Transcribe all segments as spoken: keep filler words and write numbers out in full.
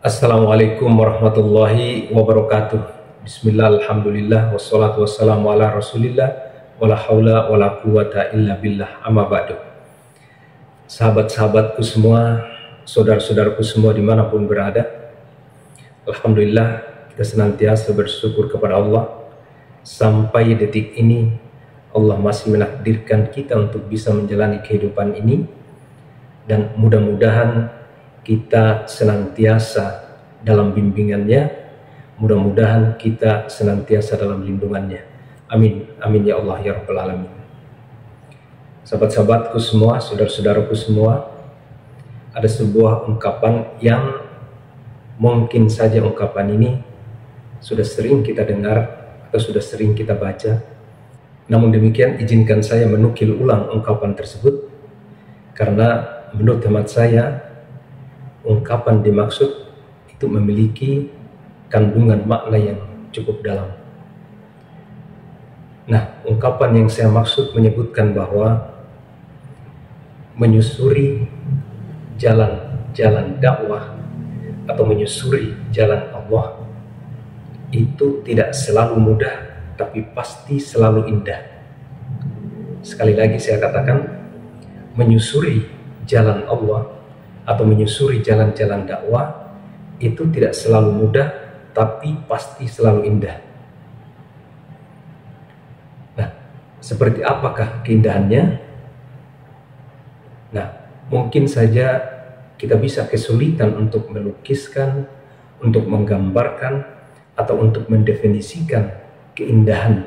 Assalamualaikum warahmatullahi wabarakatuh. Bismillah, alhamdulillah, wassalatu wassalamu ala rasulillah, wala hawla wala quwata illa billah, amma ba'du. Sahabat-sahabatku semua, saudara-saudaraku semua dimanapun berada, alhamdulillah kita senantiasa bersyukur kepada Allah. Sampai detik ini Allah masih menakdirkan kita untuk bisa menjalani kehidupan ini, dan mudah-mudahan kita senantiasa dalam bimbingannya, mudah-mudahan kita senantiasa dalam lindungannya. Amin, amin ya Allah ya Rabbal Alamin. Sahabat-sahabatku semua, saudara-saudaraku semua, ada sebuah ungkapan yang mungkin saja ungkapan ini sudah sering kita dengar atau sudah sering kita baca. Namun demikian, izinkan saya menukil ulang ungkapan tersebut, karena menurut hemat saya ungkapan dimaksud itu memiliki kandungan makna yang cukup dalam. Nah, ungkapan yang saya maksud menyebutkan bahwa menyusuri jalan-jalan dakwah atau menyusuri jalan Allah itu tidak selalu mudah, tapi pasti selalu indah. Sekali lagi saya katakan, menyusuri jalan Allah atau menyusuri jalan-jalan dakwah itu tidak selalu mudah, tapi pasti selalu indah. Nah, seperti apakah keindahannya? Nah, mungkin saja kita bisa kesulitan untuk melukiskan, untuk menggambarkan, atau untuk mendefinisikan keindahan.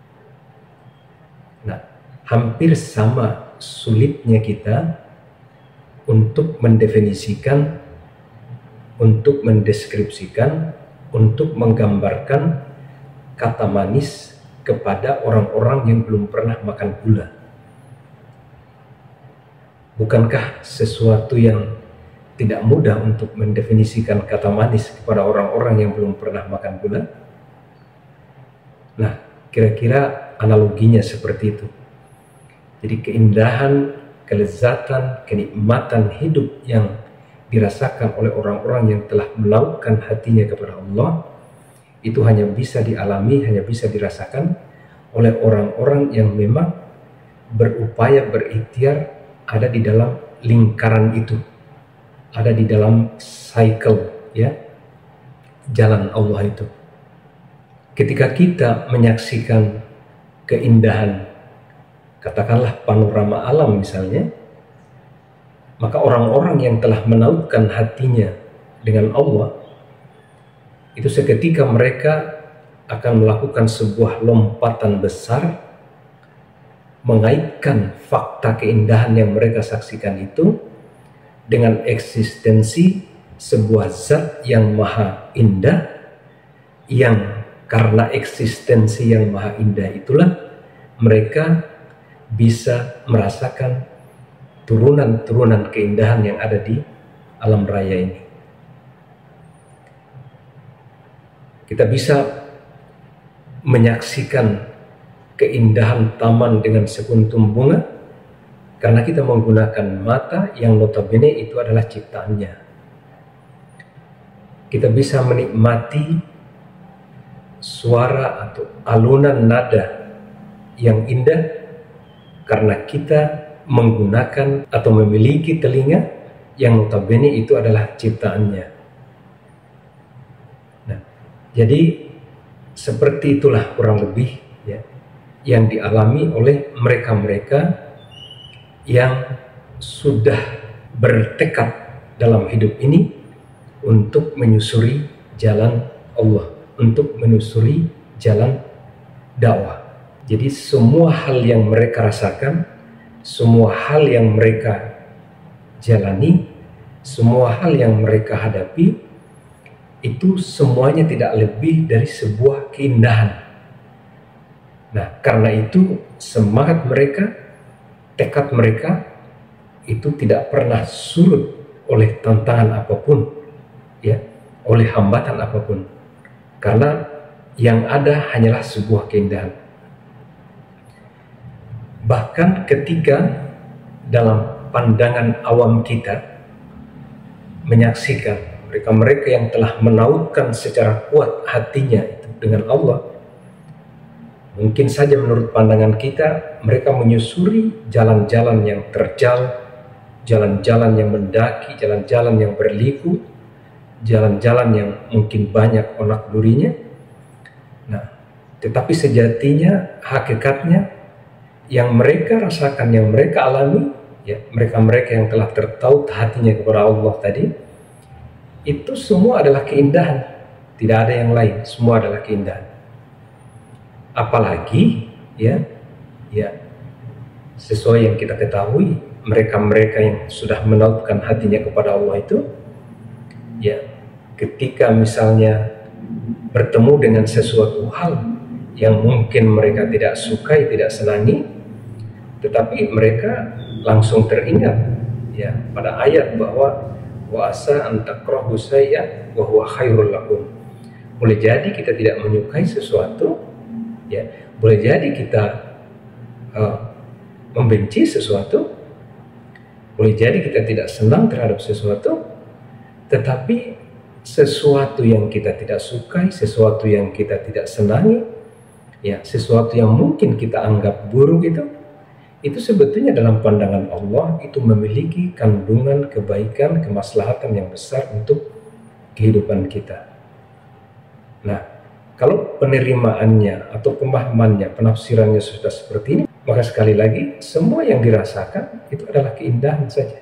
Nah, hampir sama sulitnya kita untuk mendefinisikan, untuk mendeskripsikan, untuk menggambarkan kata manis kepada orang-orang yang belum pernah makan gula. Bukankah sesuatu yang tidak mudah untuk mendefinisikan kata manis kepada orang-orang yang belum pernah makan gula? Nah, kira-kira analoginya seperti itu. Jadi keindahan, kelezatan, kenikmatan hidup yang dirasakan oleh orang-orang yang telah melakukan hatinya kepada Allah itu hanya bisa dialami, hanya bisa dirasakan oleh orang-orang yang memang berupaya, berikhtiar ada di dalam lingkaran itu, ada di dalam cycle, ya, jalan Allah itu. Ketika kita menyaksikan keindahan, katakanlah panorama alam misalnya, maka orang-orang yang telah menautkan hatinya dengan Allah itu seketika mereka akan melakukan sebuah lompatan besar, mengaitkan fakta keindahan yang mereka saksikan itu dengan eksistensi sebuah zat yang maha indah, yang karena eksistensi yang maha indah itulah mereka bisa merasakan turunan-turunan keindahan yang ada di alam raya ini. Kita bisa menyaksikan keindahan taman dengan sekuntum bunga karena kita menggunakan mata yang notabene itu adalah ciptaannya. Kita bisa menikmati suara atau alunan nada yang indah karena kita menggunakan atau memiliki telinga yang notabene itu adalah ciptaannya. Nah, jadi seperti itulah kurang lebih, ya, yang dialami oleh mereka-mereka yang sudah bertekad dalam hidup ini untuk menyusuri jalan Allah, untuk menyusuri jalan dakwah. Jadi semua hal yang mereka rasakan, semua hal yang mereka jalani, semua hal yang mereka hadapi, itu semuanya tidak lebih dari sebuah keindahan. Nah, karena itu semangat mereka, tekad mereka itu tidak pernah surut oleh tantangan apapun, ya, oleh hambatan apapun. Karena yang ada hanyalah sebuah keindahan. Bahkan ketika dalam pandangan awam kita menyaksikan mereka-mereka yang telah menautkan secara kuat hatinya itu dengan Allah, mungkin saja menurut pandangan kita mereka menyusuri jalan-jalan yang terjal, jalan-jalan yang mendaki, jalan-jalan yang berliku, jalan-jalan yang mungkin banyak onak durinya. Nah, tetapi sejatinya, hakikatnya, yang mereka rasakan, yang mereka alami, ya, mereka-mereka yang telah tertaut hatinya kepada Allah tadi, itu semua adalah keindahan, tidak ada yang lain, semua adalah keindahan. Apalagi, ya, ya, sesuai yang kita ketahui, mereka-mereka yang sudah menautkan hatinya kepada Allah itu, ya, ketika misalnya bertemu dengan sesuatu hal yang mungkin mereka tidak sukai, tidak senangi, tetapi mereka langsung teringat, ya, pada ayat bahwa wa asa an takrahu syai'an wa huwa khairul lakum. Boleh jadi kita tidak menyukai sesuatu, ya, boleh jadi kita uh, membenci sesuatu, boleh jadi kita tidak senang terhadap sesuatu, tetapi sesuatu yang kita tidak sukai, sesuatu yang kita tidak senangi, ya, sesuatu yang mungkin kita anggap buruk itu, itu sebetulnya dalam pandangan Allah itu memiliki kandungan kebaikan, kemaslahatan yang besar untuk kehidupan kita. Nah, kalau penerimaannya atau pemahamannya, penafsirannya sudah seperti ini, maka sekali lagi semua yang dirasakan itu adalah keindahan saja.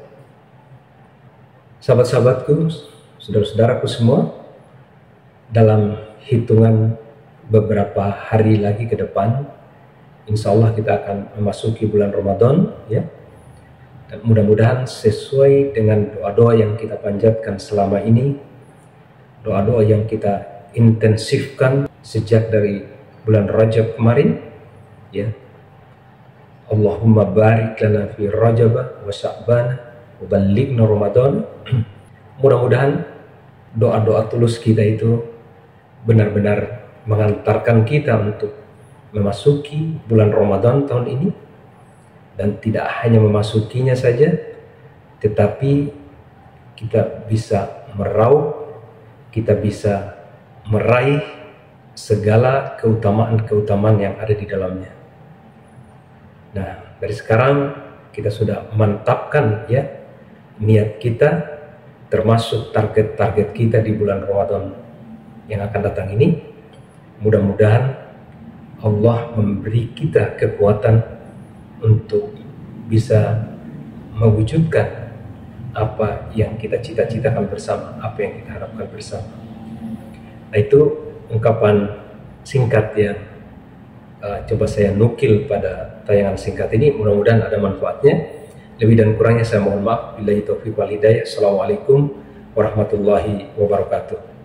Sahabat-sahabatku, saudara-saudaraku semua, dalam hitungan beberapa hari lagi ke depan, insya Allah kita akan memasuki bulan Ramadan, ya. Dan mudah-mudahan sesuai dengan doa-doa yang kita panjatkan selama ini, doa-doa yang kita intensifkan sejak dari bulan Rajab kemarin, ya. Allahumma barik lana fi Rajab wa Sya'ban wa ballighna Ramadan. Mudah-mudahan doa-doa tulus kita itu benar-benar mengantarkan kita untuk memasuki bulan Ramadan tahun ini, dan tidak hanya memasukinya saja, tetapi kita bisa meraup, kita bisa meraih segala keutamaan-keutamaan yang ada di dalamnya. Nah, dari sekarang kita sudah mantapkan, ya, niat kita, termasuk target-target kita di bulan Ramadan yang akan datang ini. Mudah-mudahan Allah memberi kita kekuatan untuk bisa mewujudkan apa yang kita cita-citakan bersama, apa yang kita harapkan bersama. Nah, itu ungkapan singkat yang uh, coba saya nukil pada tayangan singkat ini. Mudah-mudahan ada manfaatnya. Lebih dan kurangnya saya mohon maaf. Billahi taufiq wal hidayah. Assalamualaikum warahmatullahi wabarakatuh.